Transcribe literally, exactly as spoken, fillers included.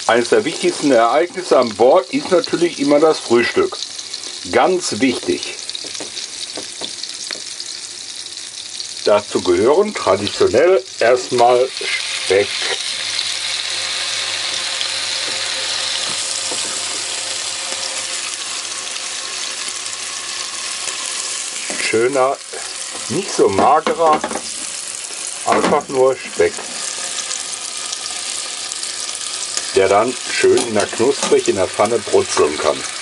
Eines der wichtigsten Ereignisse an Bord ist natürlich immer das Frühstück. Ganz wichtig. Dazu gehören traditionell erstmal Speck. Schöner, nicht so magerer, einfach nur Speck, der dann schön in der knusprig in der Pfanne brutzeln kann.